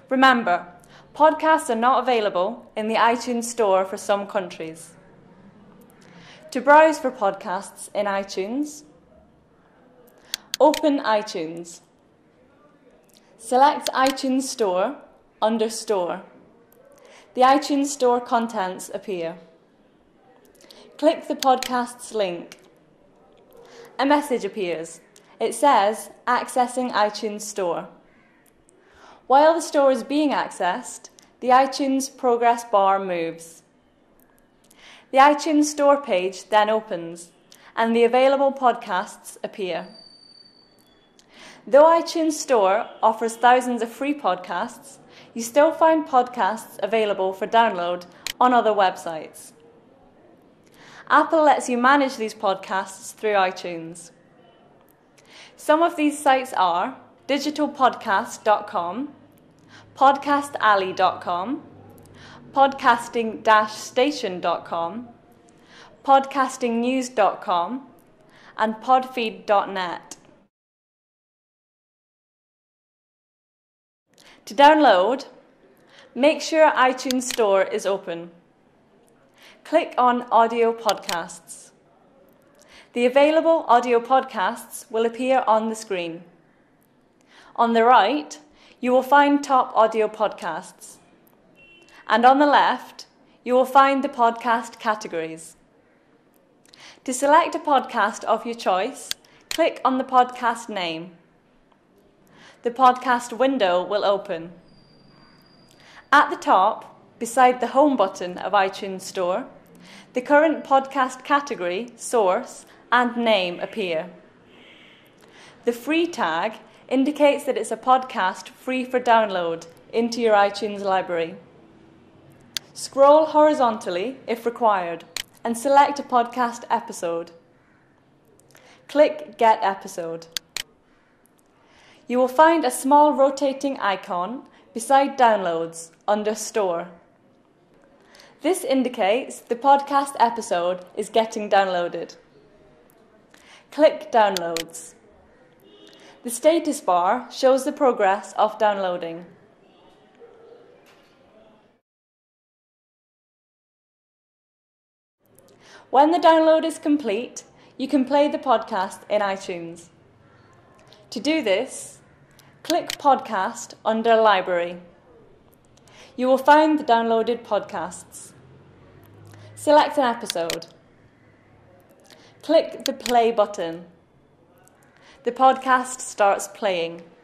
Remember, podcasts are not available in the iTunes Store for some countries. To browse for podcasts in iTunes, open iTunes. Select iTunes Store under Store. The iTunes Store contents appear. Click the podcast's link. A message appears. It says, accessing iTunes Store. While the store is being accessed, the iTunes progress bar moves. The iTunes Store page then opens, and the available podcasts appear. Though iTunes Store offers thousands of free podcasts, you still find podcasts available for download on other websites. Apple lets you manage these podcasts through iTunes. Some of these sites are digitalpodcast.com, podcastalley.com, podcasting-station.com, podcastingnews.com, and podfeed.net. To download, make sure iTunes Store is open. Click on Audio Podcasts. The available audio podcasts will appear on the screen. On the right, you will find Top Audio Podcasts. And on the left, you will find the podcast categories. To select a podcast of your choice, click on the podcast name. The podcast window will open. At the top, beside the Home button of iTunes Store, the current podcast category, source, and name appear. The free tag indicates that it's a podcast free for download into your iTunes library. Scroll horizontally if required and select a podcast episode. Click Get Episode. You will find a small rotating icon beside Downloads under Store. This indicates the podcast episode is getting downloaded. Click Downloads. The status bar shows the progress of downloading. When the download is complete, you can play the podcast in iTunes. To do this, click Podcast under Library. You will find the downloaded podcasts. Select an episode. Click the play button. The podcast starts playing.